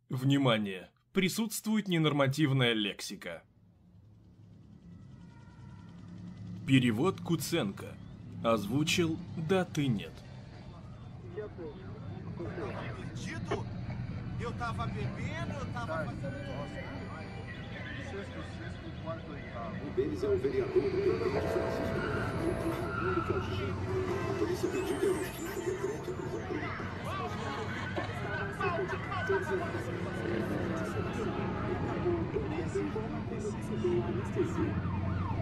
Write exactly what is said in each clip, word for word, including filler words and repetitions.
Внимание! Присутствует ненормативная лексика. Перевод Куценко. Озвучил «Да ты нет». Eu tava bebendo, eu tava Um deles é o vereador independente Francisco. O único agindo. A polícia pediu que a justiça decrete a prisão dele.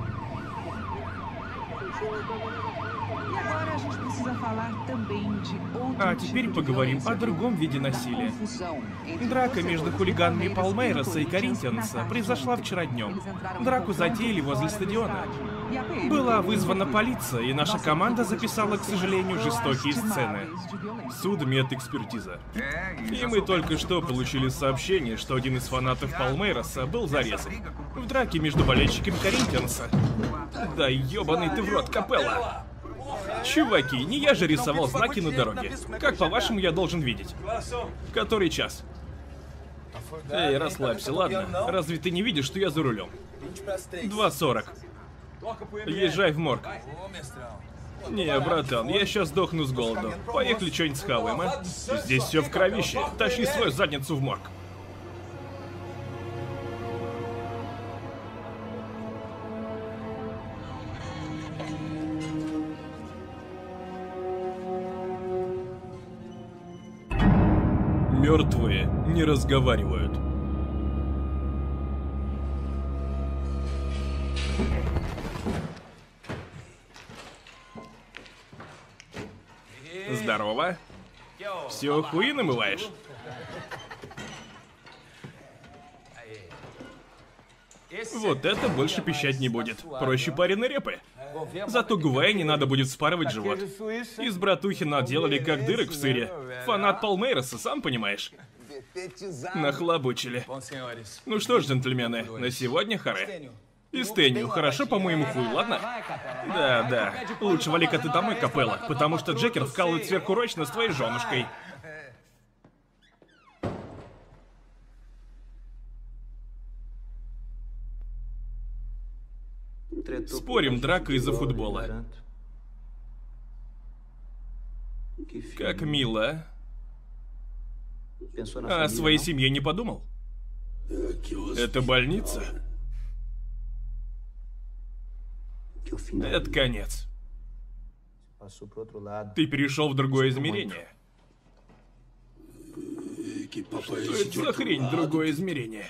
E agora a gente precisa falar também de outro А теперь поговорим о другом виде насилия. Драка между хулиганами Палмейроса и Коринтианса произошла вчера днем. Драку затеяли возле стадиона. Была вызвана полиция, и наша команда записала, к сожалению, жестокие сцены. Судмедэкспертиза. И мы только что получили сообщение, что один из фанатов Палмейроса был зарезан в драке между болельщиками Коринтианса. Да ёбаный ты в рот, Капелла! Чуваки, не я же рисовал знаки на дороге. Как, по-вашему, я должен видеть? Который час? Эй, расслабься, ладно? Разве ты не видишь, что я за рулем? два сорок. Езжай в морг. Не, братан, я сейчас сдохну с голоду. Поехали что-нибудь схаваем, а? Здесь все в кровище. Тащи свою задницу в морг. Мертвые не разговаривают. Здорово. Все хуи намываешь? Вот это больше пищать не будет. Проще пареной репы. Зато Гувея не надо будет спарывать живот. Из братухи наделали как дырок в сыре. Фанат Палмейроса, сам понимаешь. Нахлобучили. Ну что ж, джентльмены, на сегодня харе. И Стэнию, хорошо по моему хуй, ладно? Да, да. Лучше вали-ка ты домой, Капелла, потому что Джекер вкалывает сверхурочно с твоей женушкой. Спорим, драка из-за футбола. Как мило. А о своей семье не подумал? Это больница? Это конец. Ты перешел в другое измерение. Что это за хрень, другое измерение?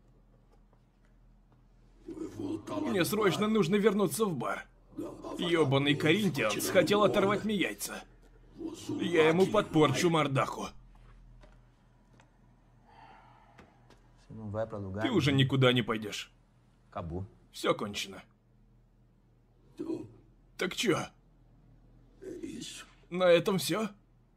Мне срочно нужно вернуться в бар. Ёбаный Коринтианс хотел оторвать мне яйца. Я ему подпорчу мордаху. Ты уже никуда не пойдешь. Все кончено. Так чё? На этом все?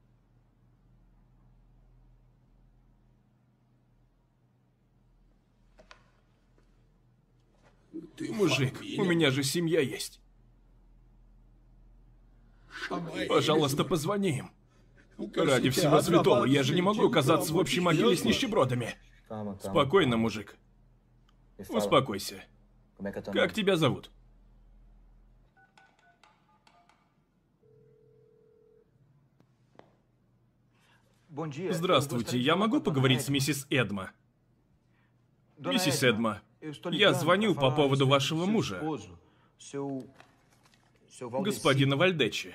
Мужик, у меня же семья есть. Пожалуйста, позвони им. Ради всего святого, я же не могу оказаться в общей могиле с нищебродами. Спокойно, мужик. Успокойся. Как тебя зовут? Здравствуйте, я могу поговорить с миссис Эдма? Миссис Эдма, я звоню по поводу вашего мужа, господина Вальдечи.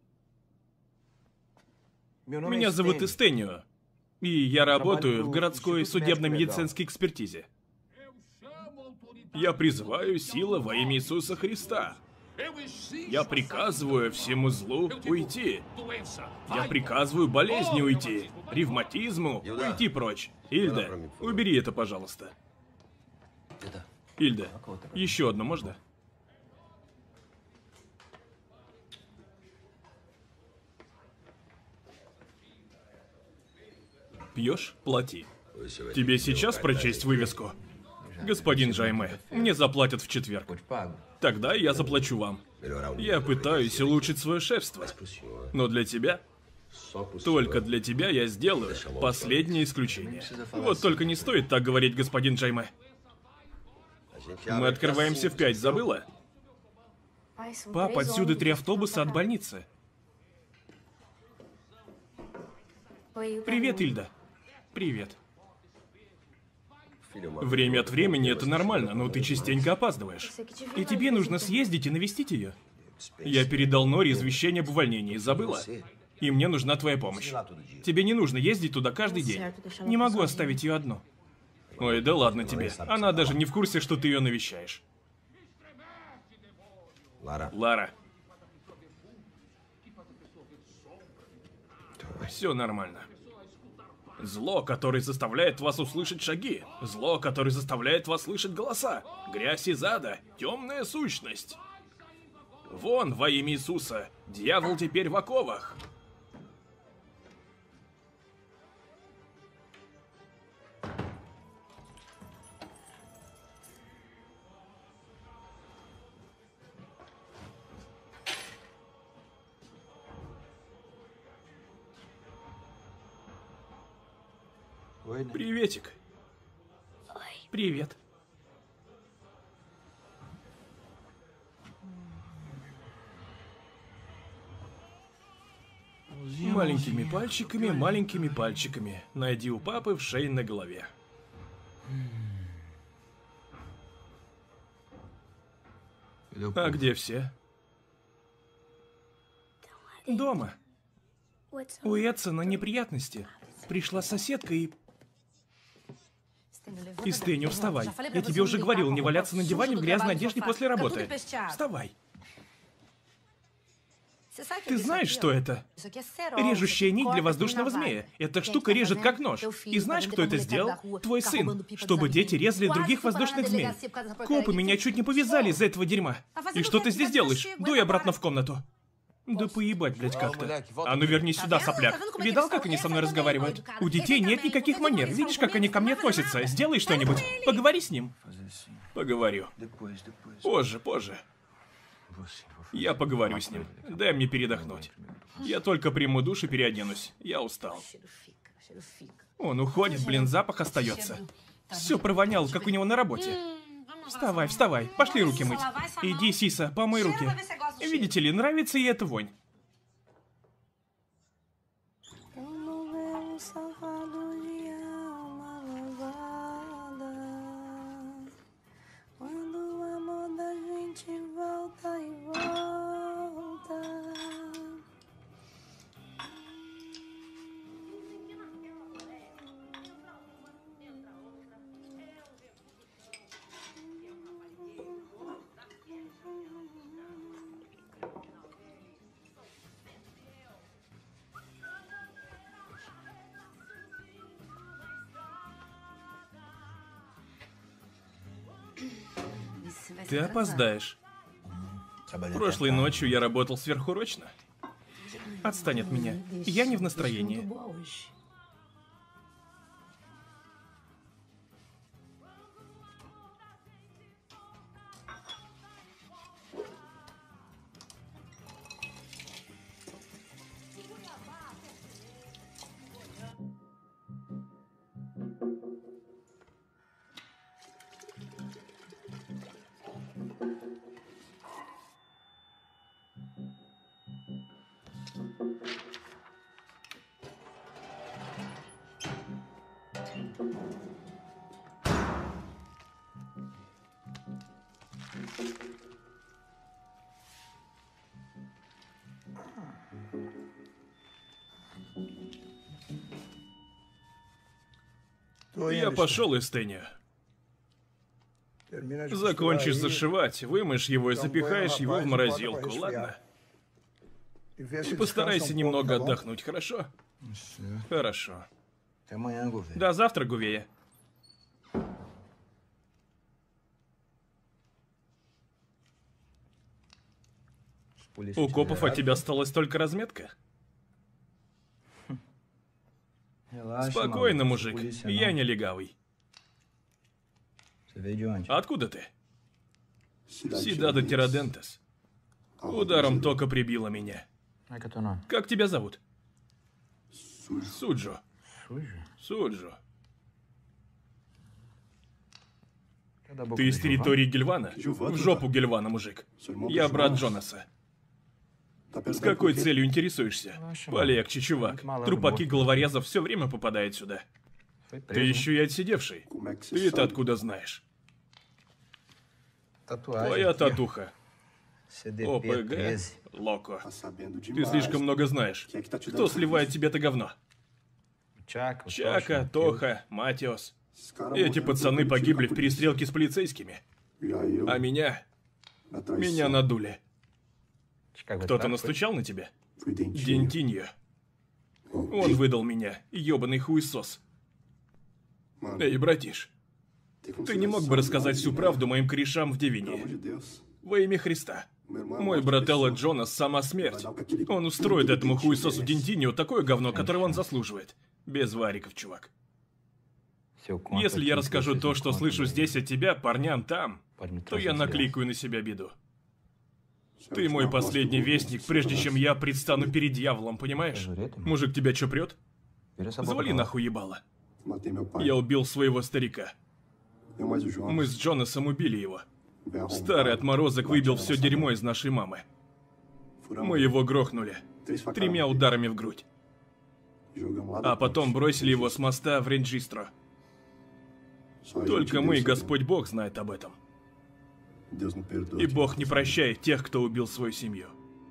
Меня зовут Эстенио, и я работаю в городской судебно-медицинской экспертизе. Я призываю силу во имя Иисуса Христа. Я приказываю всему злу уйти. Я приказываю болезни уйти, ревматизму уйти прочь. Ильда, убери это, пожалуйста. Ильда, еще одно можно? Пьешь? Плати. Тебе сейчас прочесть вывеску? Господин Жайме, мне заплатят в четверг. Тогда я заплачу вам. Я пытаюсь улучшить свое шефство. Но для тебя Только для тебя я сделаю последнее исключение. Вот только не стоит так говорить, господин Джейме. Мы открываемся в пять, забыла? Пап, отсюда три автобуса от больницы. Привет, Ильда. Привет. Время от времени это нормально, но ты частенько опаздываешь. И тебе нужно съездить и навестить ее. Я передал Норе извещение об увольнении, забыла? И мне нужна твоя помощь. Тебе не нужно ездить туда каждый день. Не могу оставить ее одну. Ой, да ладно тебе. Она даже не в курсе, что ты ее навещаешь. Лара. Все нормально. Зло, которое заставляет вас услышать шаги. Зло, которое заставляет вас слышать голоса. Грязь из ада. Темная сущность. Вон, во имя Иисуса. Дьявол теперь в оковах. Приветик. Привет. Маленькими пальчиками, маленькими пальчиками. Найди у папы в шее на голове. А где все? Дома. У Эдсона неприятности. Пришла соседка и... И Стэнни, вставай. Я тебе уже говорил, не валяться на диване в грязной одежде после работы. Вставай. Ты знаешь, что это? Режущая нить для воздушного змея. Эта штука режет как нож. И знаешь, кто это сделал? Твой сын. Чтобы дети резали других воздушных змей. Копы меня чуть не повязали из-за этого дерьма. И что ты здесь делаешь? Дуй обратно в комнату. Да поебать, блядь, как-то. А ну вернись сюда, сопляк. Видал, как они со мной разговаривают? У детей нет никаких манер. Видишь, как они ко мне относятся? Сделай что-нибудь. Поговори с ним. Поговорю. Позже, позже. Я поговорю с ним. Дай мне передохнуть. Я только приму душ и переоденусь. Я устал. Он уходит, блин, запах остается. Все провоняло, как у него на работе. Вставай, вставай, пошли руки мыть. Иди, Сиса, помой руки. Видите ли, нравится ей эта вонь. Ты опоздаешь. Прошлой ночью я работал сверхурочно. Отстань от меня. Я не в настроении. Я пошел из Стэнни. Закончишь зашивать, вымоешь его и запихаешь его в морозилку, ладно? И постарайся немного отдохнуть, хорошо? Хорошо. До завтра, Гувея. У копов от тебя осталась только разметка? Спокойно, мужик. Я не легавый. Откуда ты? Сидадо Тирадентес. Ударом тока прибило меня. Как тебя зовут? Суджо. Суджо. Ты из территории Гильвана? В жопу Гильвана, мужик. Я брат Джонаса. С какой целью интересуешься? Полегче, чувак. Трупаки головорезов все время попадают сюда. Ты еще и отсидевший. Ты это откуда знаешь? Твоя татуха. ОПГ, Локо. Ты слишком много знаешь. Кто сливает тебе это говно? Чака, Тоха, Матиос. Эти пацаны погибли в перестрелке с полицейскими. А меня... Меня надули. Кто-то настучал на тебя? Дентиньо. Он выдал меня, ёбаный хуесос. Эй, братиш, ты не мог бы рассказать всю правду моим корешам в Девине? Во имя Христа. Мой брателло Джонас — сама смерть. Он устроит этому хуесосу Дентиньо такое говно, которого он заслуживает. Без вариков, чувак. Если я расскажу то, что слышу здесь от тебя, парням там, то я накликаю на себя беду. Ты мой последний вестник, прежде чем я предстану перед дьяволом, понимаешь? Мужик, тебя чё прёт? Завали нахуй ебало. Я убил своего старика. Мы с Джонасом убили его. Старый отморозок выбил все дерьмо из нашей мамы. Мы его грохнули. Тремя ударами в грудь. А потом бросили его с моста в Ренджистро. Только мы и Господь Бог знает об этом. И Бог не прощает тех, кто убил свою семью.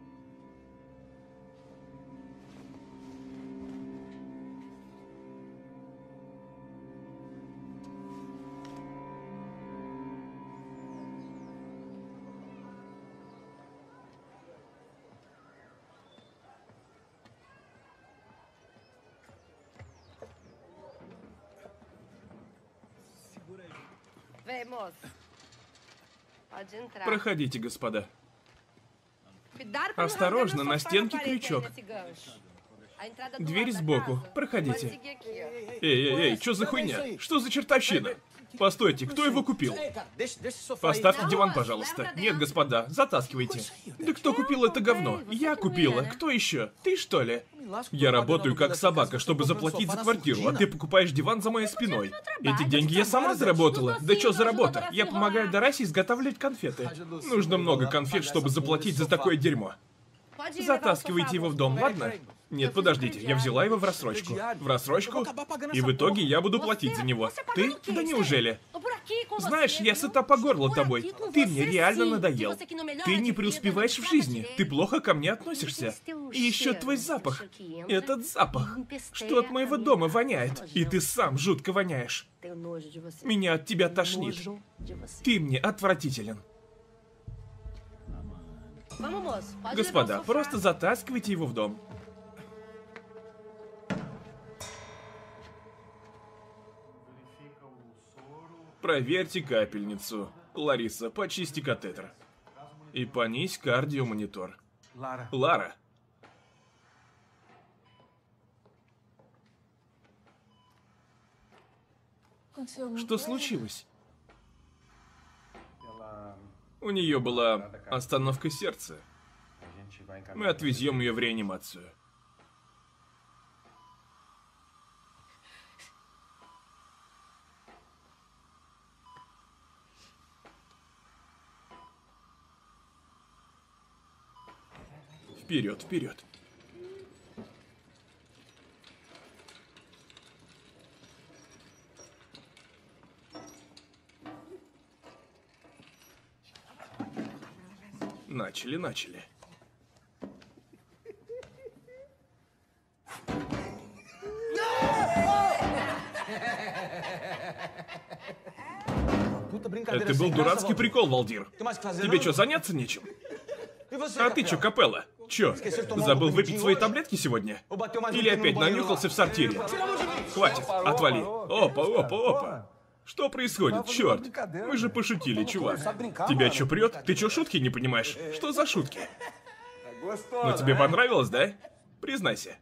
Проходите, господа. Осторожно, на стенке крючок. Дверь сбоку. Проходите. Эй, эй, эй, что за хуйня? Что за чертовщина? Постойте, кто его купил? Поставьте диван, пожалуйста. Нет, господа, затаскивайте. Да кто купил это говно? Я купила. Кто еще? Ты, что ли? Я работаю как собака, чтобы заплатить за квартиру, а ты покупаешь диван за моей спиной. Эти деньги я сама заработала. Да что за работа? Я помогаю Дарасе изготавливать конфеты. Нужно много конфет, чтобы заплатить за такое дерьмо. Затаскивайте его в дом, ладно? Нет, подождите, я взяла его в рассрочку. В рассрочку? И в итоге я буду платить за него. Ты? Да неужели? Знаешь, я сыта по горло тобой. Ты мне реально надоел. Ты не преуспеваешь в жизни. Ты плохо ко мне относишься. И еще твой запах. Этот запах. Что от моего дома воняет. И ты сам жутко воняешь. Меня от тебя тошнит. Ты мне отвратителен. Господа, просто затаскивайте его в дом. Проверьте капельницу. Лариса, почисти катетер. И понизь кардиомонитор. Лара. Что случилось? У нее была остановка сердца. Мы отвезем ее в реанимацию. Вперед, вперед. Начали, начали. Это был дурацкий прикол, Валдир. Тебе что, заняться нечем? А ты чё, Капелла? Чё, забыл выпить свои таблетки сегодня? Или опять нанюхался в сортире? Хватит, отвали. Опа, опа, опа. Что происходит? Черт, мы же пошутили, чувак. Тебя чё прет? Ты чё, шутки не понимаешь? Что за шутки? Ну тебе понравилось, да? Признайся.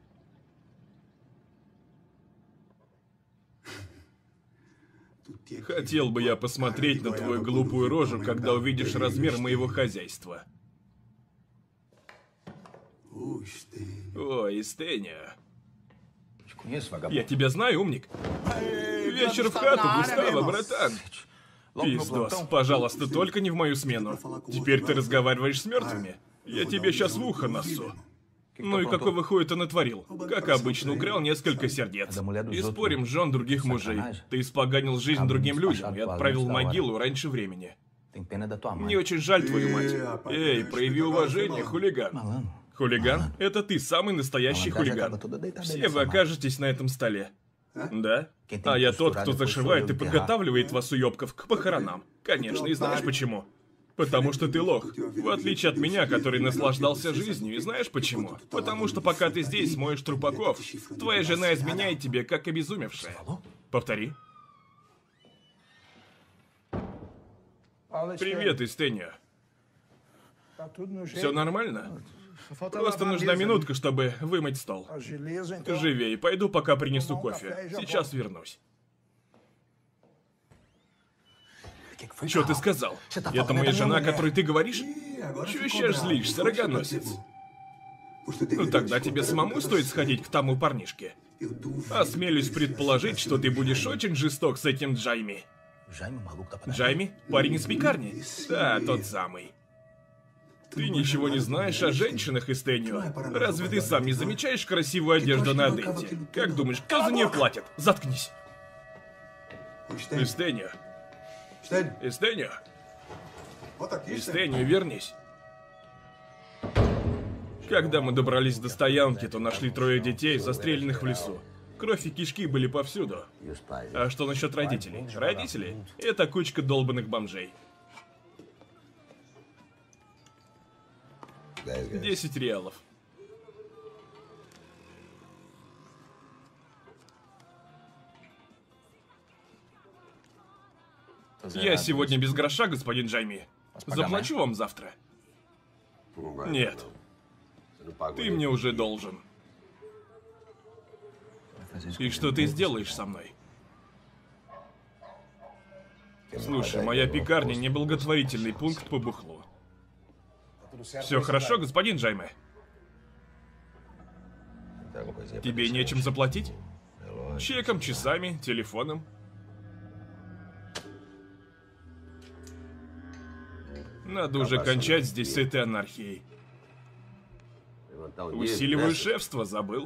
Хотел бы я посмотреть на твою глупую рожу, когда увидишь размер моего хозяйства. Ой, Стеня. Я тебя знаю, умник. Вечер в хату, Густаво, братан. Пиздос, пожалуйста, только не в мою смену. Теперь ты разговариваешь с мертвыми. Я тебе сейчас в ухо носу. Ну и какого хуя ты натворил? Как обычно, украл несколько сердец. И спорим, жен других мужей. Ты испоганил жизнь другим людям и отправил в могилу раньше времени. Мне очень жаль твою мать. Эй, прояви уважение, хулиган. Хулиган? Это ты, самый настоящий хулиган. Все вы окажетесь на этом столе. Да? А я тот, кто зашивает и подготавливает вас, уёбков, к похоронам. Конечно, и знаешь почему? Потому что ты лох. В отличие от меня, который наслаждался жизнью. И знаешь почему? Потому что пока ты здесь моешь трупаков, твоя жена изменяет тебе, как обезумевшая. Повтори. Привет, Истения. Все нормально? Просто нужна минутка, чтобы вымыть стол. Живей, пойду пока принесу кофе. Сейчас вернусь. Что ты сказал? Это моя жена, о которой ты говоришь? Чё еще злишься, рогоносец? Ну тогда тебе самому стоит сходить к тому парнишке. Осмелюсь предположить, что ты будешь очень жесток с этим Джайми. Джайми? Парень из пекарни? Да, тот самый. Ты ничего не знаешь о женщинах, Истенио. Разве ты сам не замечаешь красивую одежду на Адетте? Как думаешь, кто за нее платит? Заткнись. Истенио. Истенио. Истенио, вернись. Когда мы добрались до стоянки, то нашли трое детей, застреленных в лесу. Кровь и кишки были повсюду. А что насчет родителей? Родители? Это кучка долбанных бомжей. Десять реалов. Я сегодня без гроша, господин Джайми. Заплачу вам завтра. Нет. Ты мне уже должен. И что ты сделаешь со мной? Слушай, моя пекарня — не благотворительный пункт по бухлу. Все хорошо, господин Джайме? Тебе нечем заплатить? Чеком, часами, телефоном? Надо уже кончать здесь с этой анархией. Усиливаю шефство, забыл?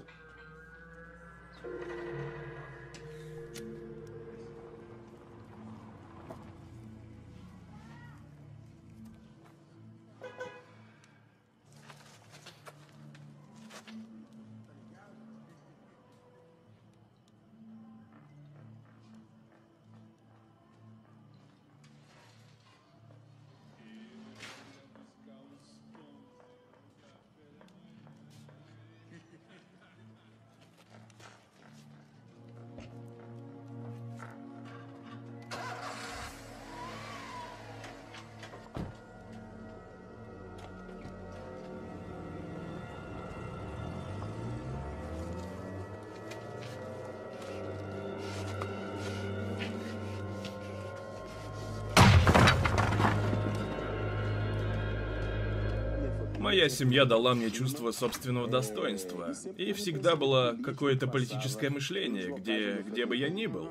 Моя семья дала мне чувство собственного достоинства, и всегда было какое-то политическое мышление, где, где бы я ни был.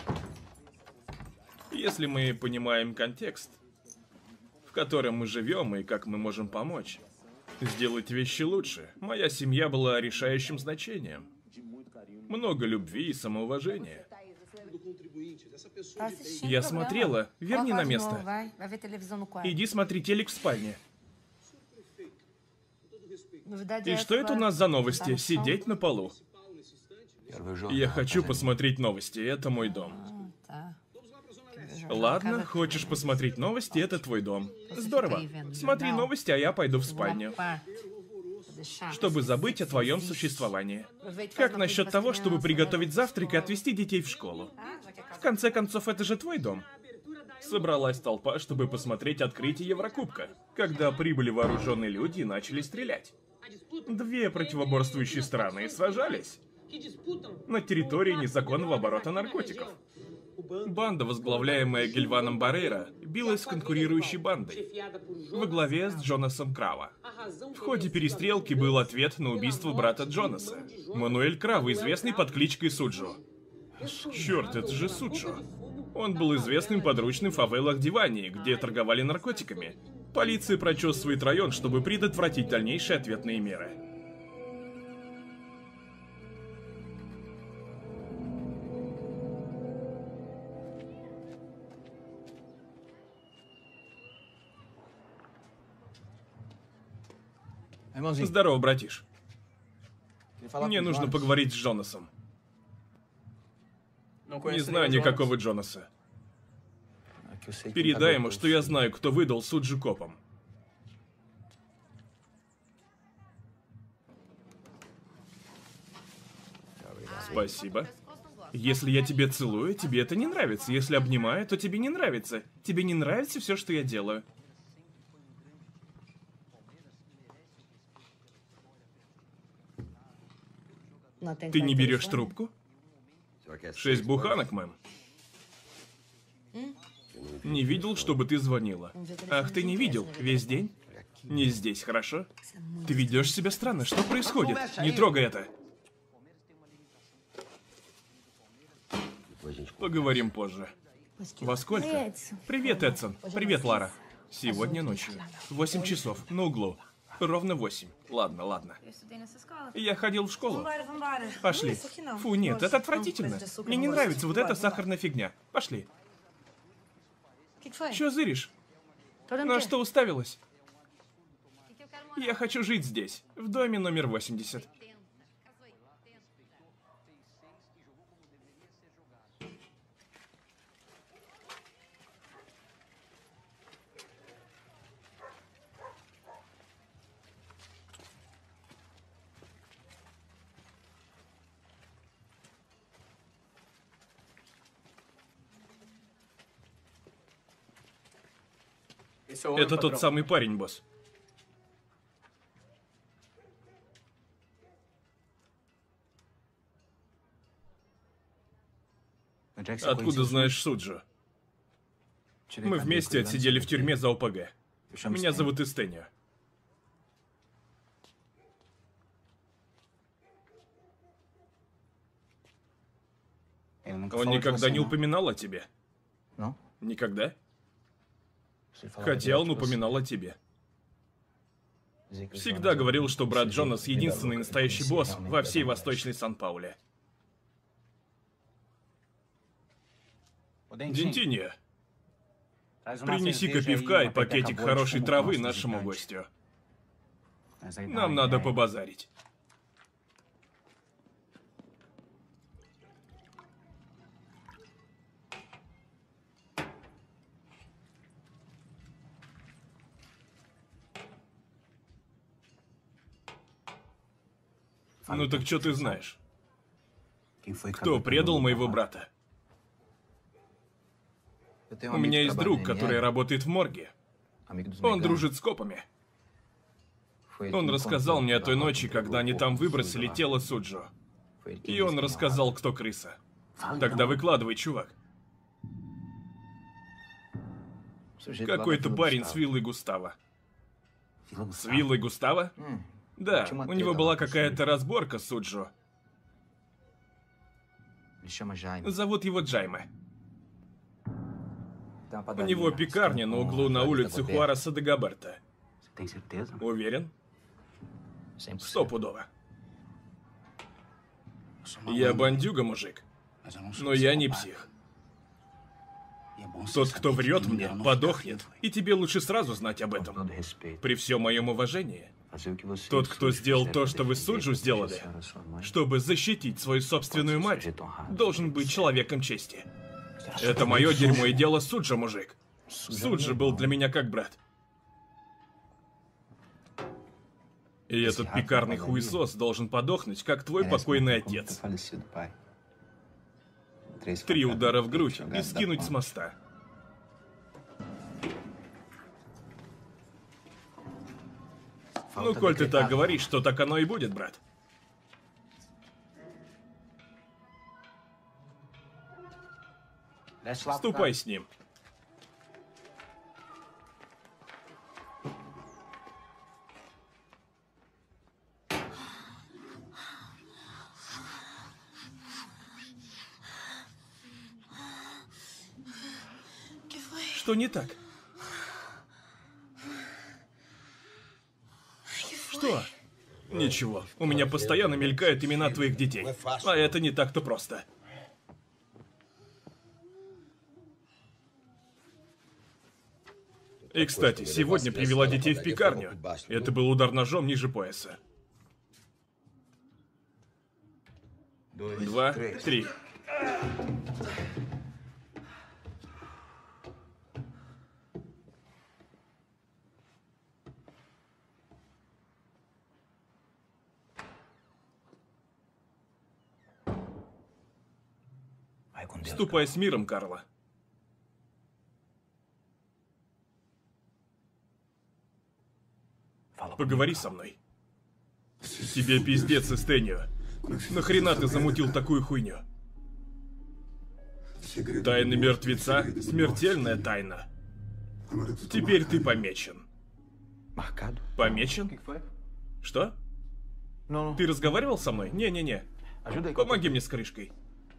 Если мы понимаем контекст, в котором мы живем и как мы можем помочь, сделать вещи лучше, моя семья была решающим значением. Много любви и самоуважения. Я смотрела. Верни на место. Иди смотри телек в спальне. И что это у нас за новости? Сидеть на полу. Я хочу посмотреть новости, это мой дом. Ладно, хочешь посмотреть новости, это твой дом. Здорово. Смотри новости, а я пойду в спальню. Чтобы забыть о твоем существовании. Как насчет того, чтобы приготовить завтрак и отвезти детей в школу? В конце концов, это же твой дом. Собралась толпа, чтобы посмотреть открытие Еврокубка, когда прибыли вооруженные люди и начали стрелять. Две противоборствующие страны сражались на территории незаконного оборота наркотиков. Банда, возглавляемая Гильваном Баррейро, билась с конкурирующей бандой во главе с Джонасом Крава. В ходе перестрелки был ответ на убийство брата Джонаса, Мануэль Крава, известный под кличкой Суджо. Черт, это же Суджо. Он был известным подручным в фавелах Дивании, где торговали наркотиками. Полиция прочесывает район, чтобы предотвратить дальнейшие ответные меры. Здорово, братиш. Мне нужно поговорить с Джонасом. Не знаю никакого Джонаса. Передай ему, что я знаю, кто выдал Суджо копам. Спасибо. Если я тебя целую, тебе это не нравится. Если обнимаю, то тебе не нравится. Тебе не нравится все, что я делаю. Ты не берешь трубку? Шесть буханок, мэм. Не видел, чтобы ты звонила. Ах, ты не видел? Весь день? Не здесь, хорошо? Ты ведешь себя странно. Что происходит? Не трогай это. Поговорим позже. Во сколько? Привет, Эдсон. Привет, Лара. Сегодня ночью. Восемь часов. На углу. Ровно восемь. Ладно, ладно. Я ходил в школу. Пошли. Фу, нет, это отвратительно. Мне не нравится вот эта сахарная фигня. Пошли. Чё зыришь? На что уставилась? Я хочу жить здесь, в доме номер восемьдесят. Это тот самый парень, босс. Откуда знаешь Суджо? Мы вместе отсидели в тюрьме за ОПГ. Меня зовут Истенио. Он никогда не упоминал о тебе? Никогда? Хотя он упоминал о тебе. Всегда говорил, что брат Джонас единственный настоящий босс во всей Восточной Сан-Пауле. Дентиньо, принеси-ка пивка и пакетик хорошей травы нашему гостю. Нам надо побазарить. Ну так что ты знаешь? Кто предал моего брата? У меня есть друг, который работает в морге. Он дружит с копами. Он рассказал мне о той ночи, когда они там выбросили тело Суджо. И он рассказал, кто крыса. Тогда выкладывай, чувак. Какой-то парень с виллой Густава. С виллой Густава? Да, у него была какая-то разборка с Суджо. Зовут его Джайме. У него пекарня на углу на улице Хуареса де Габерта. Уверен? Стопудово. Я бандюга, мужик. Но я не псих. Тот, кто врет мне, подохнет. И тебе лучше сразу знать об этом. При всем моем уважении. Тот, кто сделал то, что вы с Суджо сделали, чтобы защитить свою собственную мать, должен быть человеком чести. Это мое дерьмо и дело Суджо, мужик. Суджо был для меня как брат. И этот пекарный хуесос должен подохнуть, как твой покойный отец. Три удара в грудь и скинуть с моста. Ну, коль ты так говоришь, то так оно и будет, брат. Ступай с ним. Что не так? Что? Ничего. У меня постоянно мелькают имена твоих детей. А это не так-то просто. И, кстати, сегодня привела детей в пекарню. Это был удар ножом ниже пояса. Два, три. Ступай с миром, Карла. Поговори со мной. Тебе пиздец, Эстенио. Нахрена ты замутил такую хуйню? Тайны мертвеца — смертельная тайна. Теперь ты помечен. Помечен? Что? Ты разговаривал со мной? Не-не-не. Помоги мне с крышкой.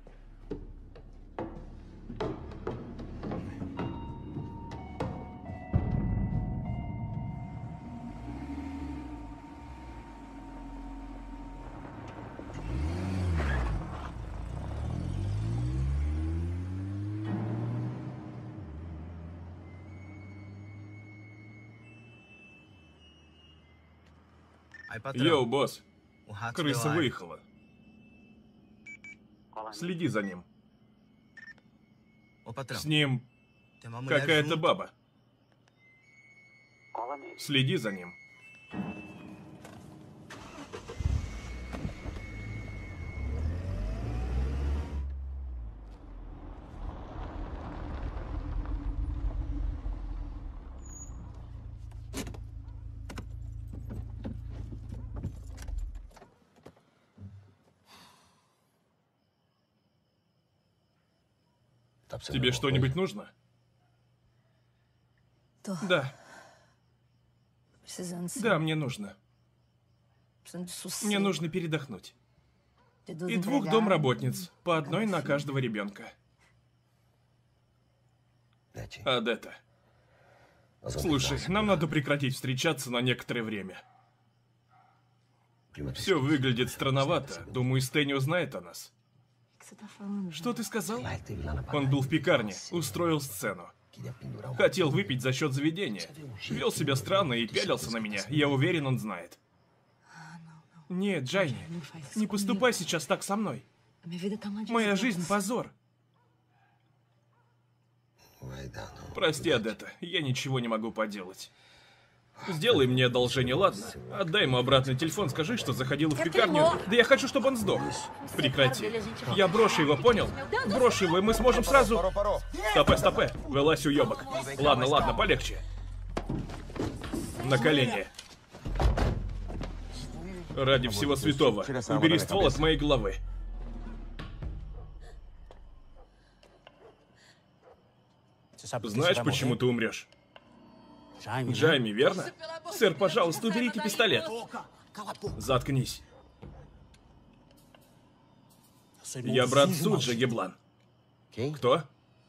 Йоу, босс. Крыса выехала. Следи за ним. С ним какая-то баба. Следи за ним. Тебе что-нибудь нужно? Да. Да, мне нужно. Мне нужно передохнуть. И двух домработниц, по одной на каждого ребенка. Адетта. Слушай, нам надо прекратить встречаться на некоторое время. Все выглядит странновато. Думаю, Стэнио знает о нас. Что ты сказал? Он был в пекарне, устроил сцену. Хотел выпить за счет заведения. Вел себя странно и пялился на меня. Я уверен, он знает. Нет, Джайни, не поступай сейчас так со мной. Моя жизнь — позор. Прости, Адетта, я ничего не могу поделать. Сделай мне одолжение, ладно? Отдай ему обратный телефон, скажи, что заходила в пекарню. Да я хочу, чтобы он сдох. Прекрати. Я брошу его, понял? Брошу его, и мы сможем сразу... Стопэ, стопэ. Вылазь, уёбок. Ладно, ладно, полегче. На колени. Ради всего святого, убери ствол от моей головы. Знаешь, почему ты умрешь? Джайми, верно? Сэр, пожалуйста, уберите пистолет. Заткнись. Я брат Суджа, Геблан. Кто?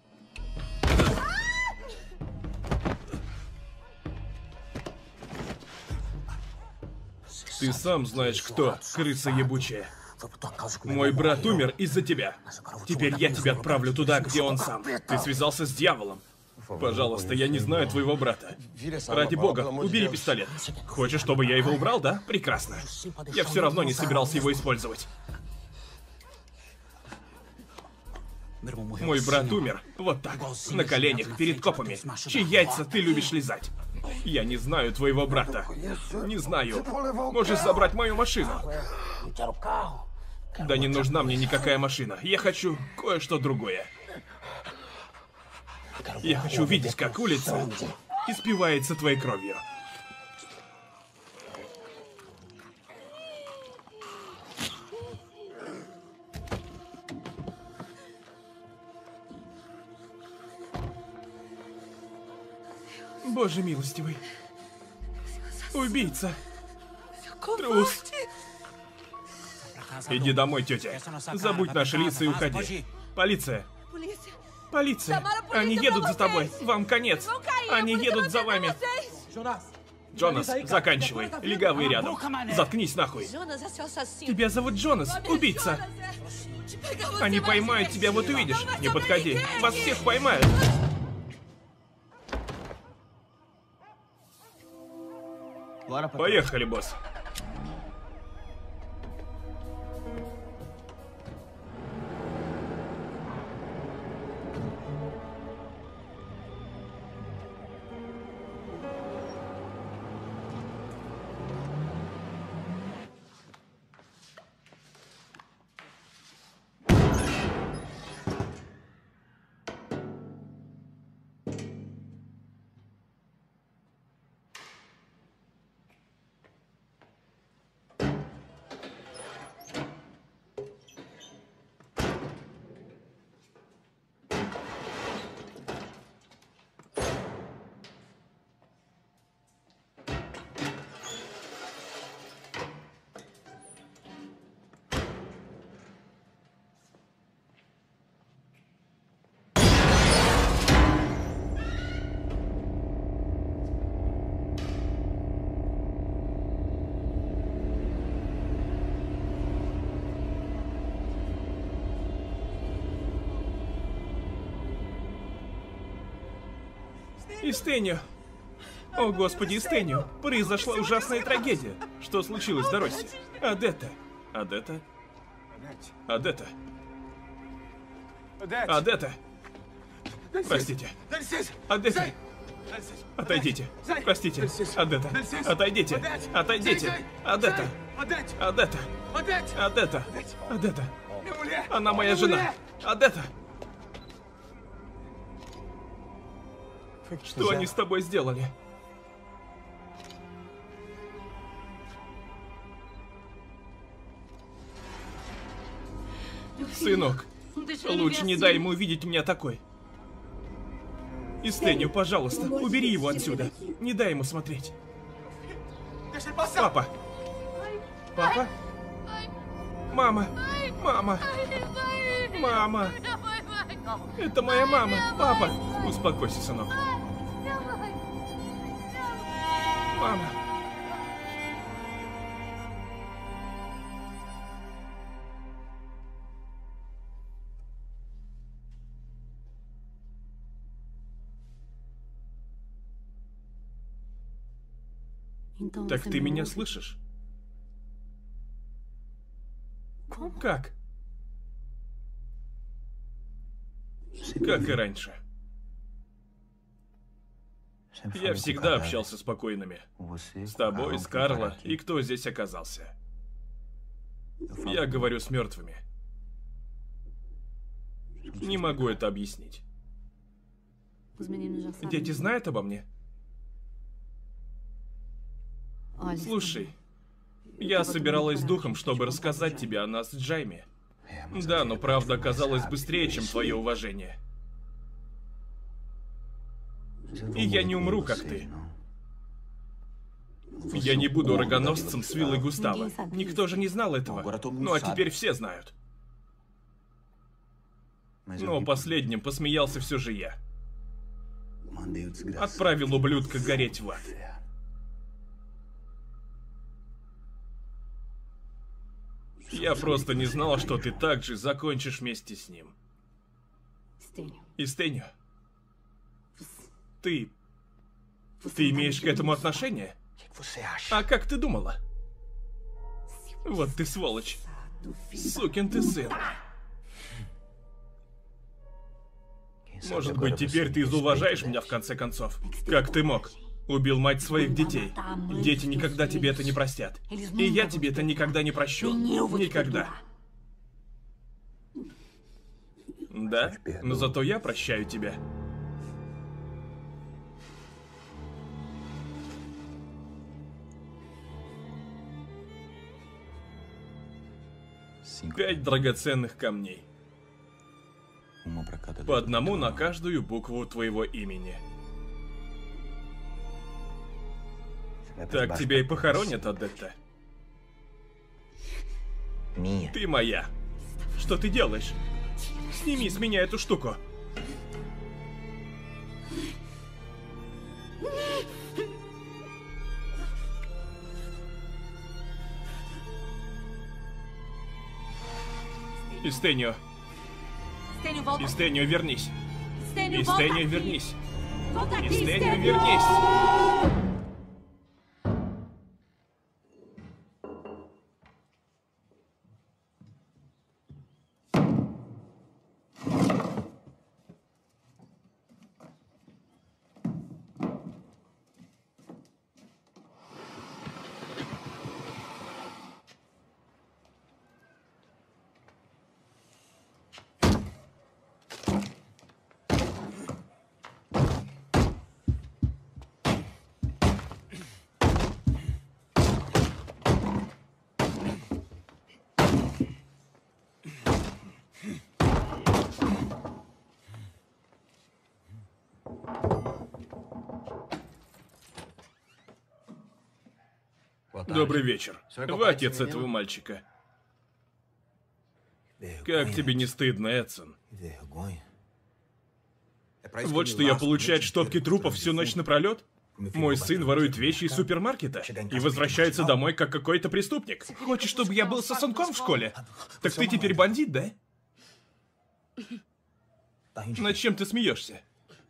Ты сам знаешь, кто, крыса ебучая. Мой брат умер из-за тебя. Теперь я тебя отправлю туда, где он сам. Ты связался с дьяволом. Пожалуйста, я не знаю твоего брата. Ради бога, убери пистолет. Хочешь, чтобы я его убрал, да? Прекрасно. Я все равно не собирался его использовать. Мой брат умер вот так, на коленях, перед копами, чьи яйца ты любишь лизать. Я не знаю твоего брата. Не знаю. Можешь забрать мою машину. Да не нужна мне никакая машина. Я хочу кое-что другое. Я хочу увидеть, как улица испивается твоей кровью. Боже милостивый. Убийца. Трус. Иди домой, тетя. Забудь наши лица и уходи. Полиция. Полиция. Они едут за тобой. Вам конец. Они едут за вами. Джонас, заканчивай. Легавый рядом. Заткнись нахуй. Тебя зовут Джонас, убийца. Они поймают тебя, вот увидишь. Не подходи. Вас всех поймают. Поехали, босс. Истенью. О, господи, Истенью. Произошла ужасная трагедия. Что случилось, Доросси? Адетта. Адетта? Адетта. Адетта. Простите. Адетта. Отойдите. Простите. Адетта. Отойдите. Отойдите. Адетта. Адетта. Адетта. Адетта. Она моя жена. Адетта. Что они с тобой сделали? Сынок, лучше не дай ему увидеть меня такой. Истенью, пожалуйста, убери его отсюда. Не дай ему смотреть. Папа. Папа? Мама. Мама. Мама. Это моя мама. Папа. Успокойся, сынок. Мама. Так ты меня слышишь? Как? Как и раньше. Я всегда общался с покойными. С тобой, с Карло, и кто здесь оказался. Я говорю с мертвыми. Не могу это объяснить. Дети знают обо мне? Слушай, я собиралась с духом, чтобы рассказать тебе о нас с Джайми. Да, но правда оказалась быстрее, чем твое уважение. И я не умру, как ты. Я не буду рогоносцем с виллой Густава. Никто же не знал этого. Ну а теперь все знают. Но последним посмеялся все же я. Отправил ублюдка гореть в ад. Я просто не знала, что ты так же закончишь вместе с ним. Истенью. Ты... Ты имеешь к этому отношение? А как ты думала? Вот ты сволочь. Сукин ты сын. Может быть, теперь ты изуважаешь меня в конце концов? Как ты мог? Убил мать своих детей. Дети никогда тебе это не простят. И я тебе это никогда не прощу. Никогда. Да? Но зато я прощаю тебя. Пять драгоценных камней. По одному на каждую букву твоего имени. Так тебя и похоронят, Одетта. Ты моя. Что ты делаешь? Сними с меня эту штуку. Истенио. Истенио, вернись. Истенио, вернись. Истенио, вернись. Добрый вечер. Вы отец этого мальчика. Как тебе не стыдно, Эдсон? Вот что я получаю от штопки трупов всю ночь напролет? Мой сын ворует вещи из супермаркета и возвращается домой как какой-то преступник. Хочешь, чтобы я был сосунком в школе? Так ты теперь бандит, да? Над чем ты смеешься?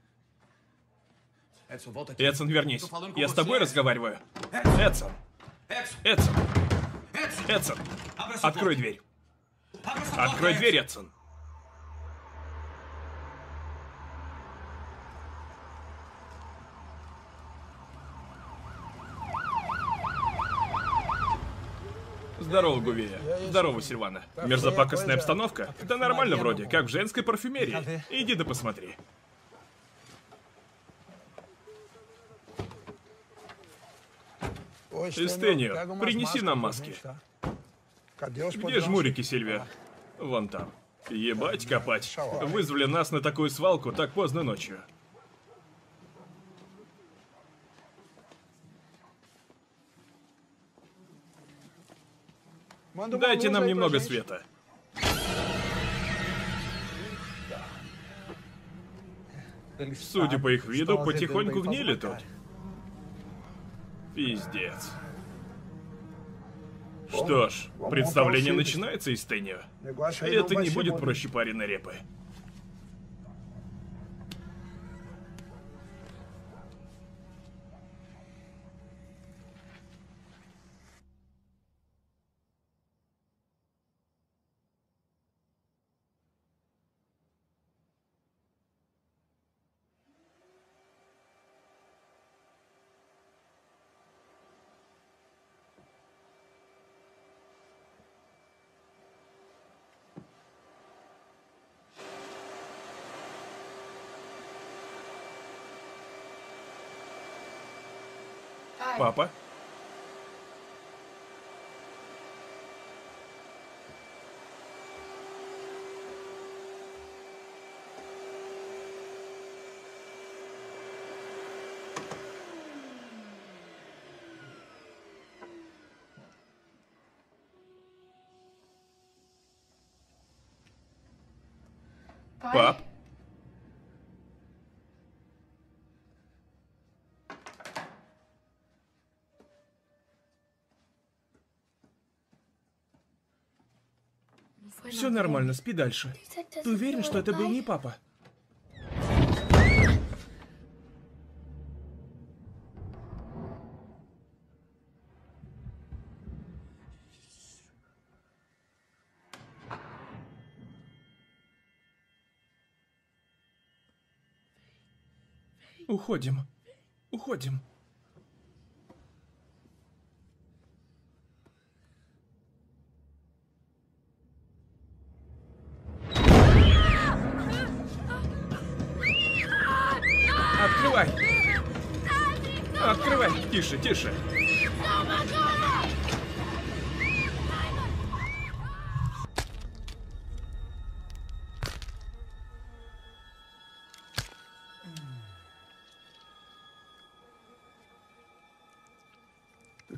Эдсон, вернись. Я с тобой разговариваю. Эдсон. Эдсон. Эдсон. Открой дверь. Открой дверь, Эдсон. Здорово, Гувея. Здорово, Сильвана. Мерзопакостная обстановка? Да нормально вроде, как в женской парфюмерии. Иди да посмотри. Истенио, принеси нам маски. Где жмурики, Сильвия? Вон там. Ебать копать. Вызвали нас на такую свалку так поздно ночью. Дайте нам немного света. Судя по их виду, потихоньку гнили тут. Пиздец. Что ж, представление начинается, Истенио. Это не будет проще пареной репы. Папа? Пап? Все нормально, спи дальше. Ты уверен, что это был не папа? Уходим. Уходим. Открывай! Открывай! Тише, тише!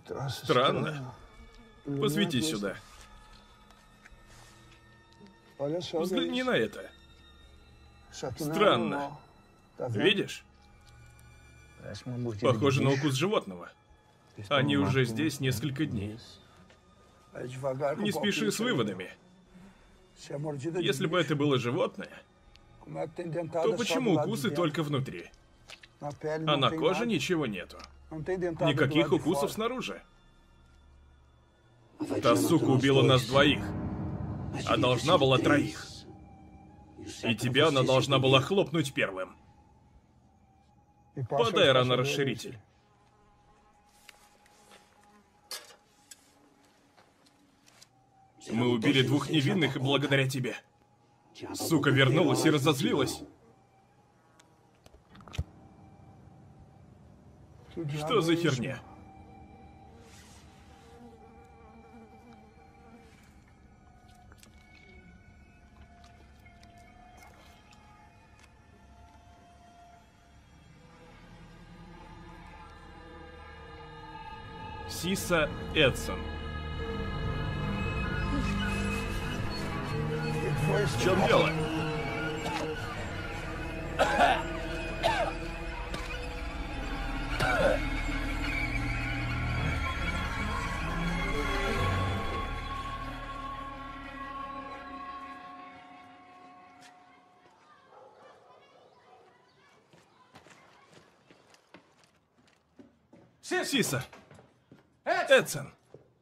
Странно. Посвети сюда. Взгляни на это. Странно. Видишь? Похоже на укус животного. Они уже здесь несколько дней. Не спеши с выводами. Если бы это было животное, то почему укусы только внутри? А на коже ничего нету. Никаких укусов снаружи. Та сука убила нас двоих, а должна была троих. И тебя она должна была хлопнуть первым. Подай ранорасширитель. Мы убили двух невинных благодаря тебе. Сука вернулась и разозлилась. Что за херня? Сиса Эдсон. В чем дело? Сиса. Эдсон.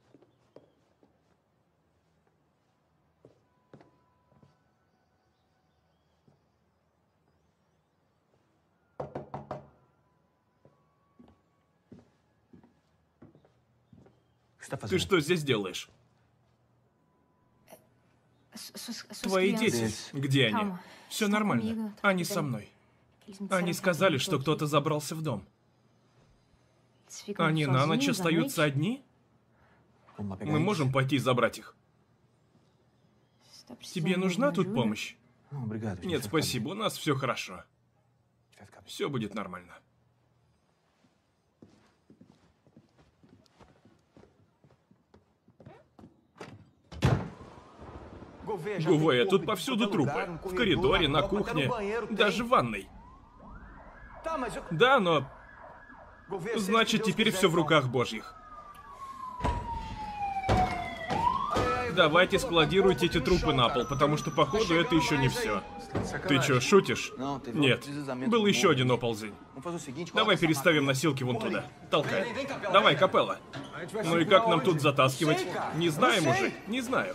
Ты что здесь делаешь? Твои дети, где они? Все нормально. Они со мной. Они сказали, что кто-то забрался в дом. Они на ночь остаются одни? Мы можем пойти забрать их. Тебе нужна тут помощь? Нет, спасибо, у нас все хорошо. Все будет нормально. Гувея, тут повсюду трупы. В коридоре, на кухне, даже в ванной. Да, но... Значит, теперь все в руках Божьих. Давайте складируйте эти трупы на пол, потому что, походу, это еще не все. Ты что, шутишь? Нет. Был еще один оползень. Давай переставим носилки вон туда. Толкай. Давай, Капелла. Ну и как нам тут затаскивать? Не знаю, мужик, не знаю.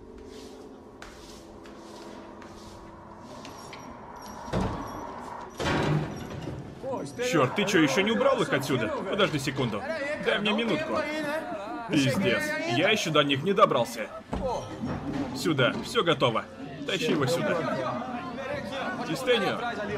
Черт, ты что, еще не убрал их отсюда? Подожди секунду. Дай мне минутку. Пиздец. Я еще до них не добрался. Сюда. Все готово. Тащи его сюда. Истенью.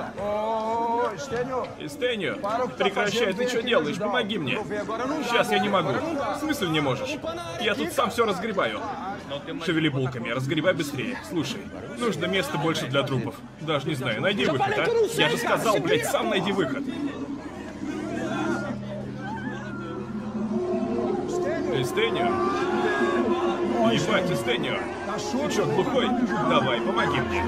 Истенью. Прекращай, ты что делаешь? Помоги мне. Сейчас я не могу. В смысле не можешь? Я тут сам все разгребаю. Шевели булками, разгребай быстрее. Слушай, нужно места больше для трупов. Даже не знаю, найди выход, а? Я же сказал, блядь, сам найди выход. Истенью. Ебать, Истенью. Ты что, глухой? Давай, помоги мне.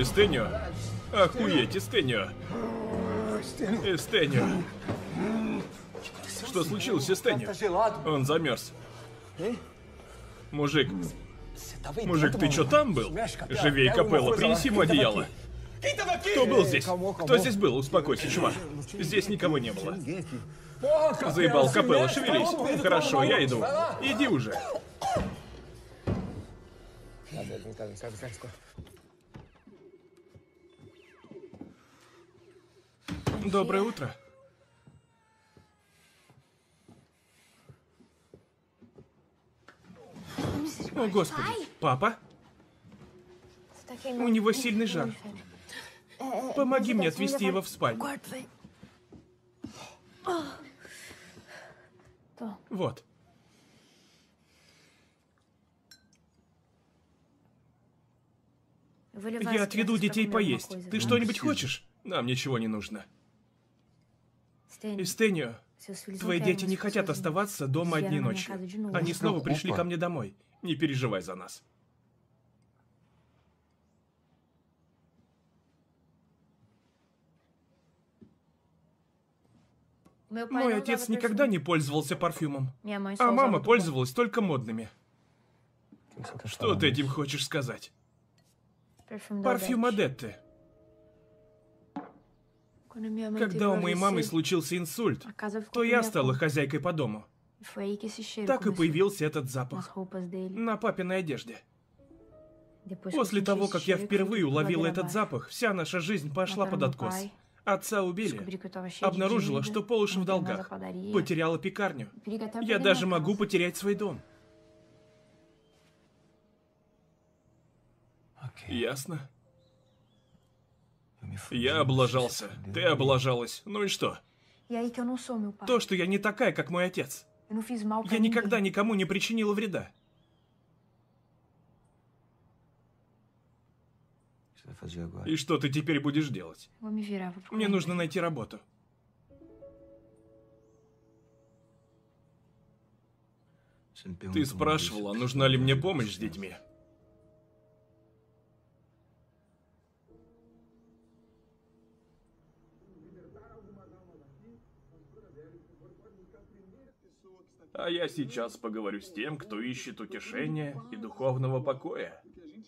Эстеньо? Охуеть, Эстеньо! Эстеньо! Что случилось, Эстеньо? Он замерз. Мужик, мужик, ты чё там был? Живей, Капелло, принеси ему одеяло. Кто был здесь? Кто здесь был? Успокойся, чувак. Здесь никого не было. Заебал, Капелло, шевелись. Хорошо, я иду. Иди уже. Доброе утро. О, Господи. Папа? У него сильный жар. Помоги мне отвезти его в спальню. Вот. Я отведу детей поесть. Ты что-нибудь хочешь? Нам ничего не нужно. Эстеньо, твои дети не хотят оставаться дома одни ночью. Они снова пришли ко мне домой. Не переживай за нас. Мой отец никогда не пользовался парфюмом, а мама пользовалась только модными. Что ты этим хочешь сказать? Парфюм Адетте. Когда у моей мамы случился инсульт, то я стала хозяйкой по дому. Так и появился этот запах на папиной одежде. После того, как я впервые уловила этот запах, вся наша жизнь пошла под откос. Отца убили. Обнаружила, что по уши в долгах. Потеряла пекарню. Я даже могу потерять свой дом. Ясно. Я облажался. Ты облажалась. Ну и что? То, что я не такая, как мой отец. Я никогда никому не причинила вреда. И что ты теперь будешь делать? Мне нужно найти работу. Ты спрашивала, нужна ли мне помощь с детьми? А я сейчас поговорю с тем, кто ищет утешения и духовного покоя.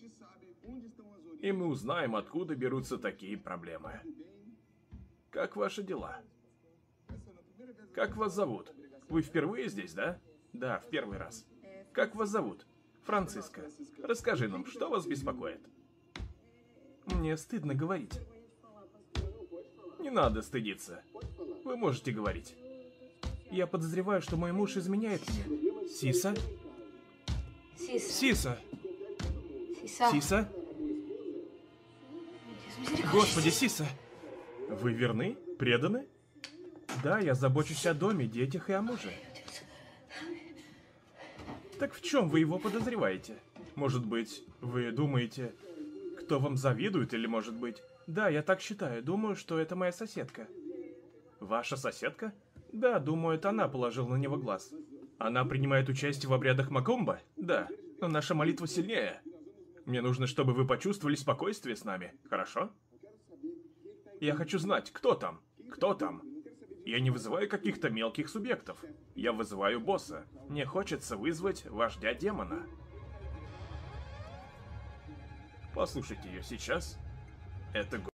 И мы узнаем, откуда берутся такие проблемы. Как ваши дела? Как вас зовут? Вы впервые здесь, да? Да, в первый раз. Как вас зовут? Франциска. Расскажи нам, что вас беспокоит? Мне стыдно говорить. Не надо стыдиться. Вы можете говорить. Я подозреваю, что мой муж изменяет мне. Сиса? Сиса? Сиса? Господи, Сиса! Вы верны? Преданы? Да, я забочусь о доме, детях и о муже. Так в чем вы его подозреваете? Может быть, вы думаете, кто вам завидует, или может быть... Да, я так считаю. Думаю, что это моя соседка. Ваша соседка? Да, думаю, это она положила на него глаз. Она принимает участие в обрядах Макомба? Да, но наша молитва сильнее. Мне нужно, чтобы вы почувствовали спокойствие с нами, хорошо? Я хочу знать, кто там? Кто там? Я не вызываю каких-то мелких субъектов. Я вызываю босса. Мне хочется вызвать вождя демона. Послушайте ее сейчас. Это...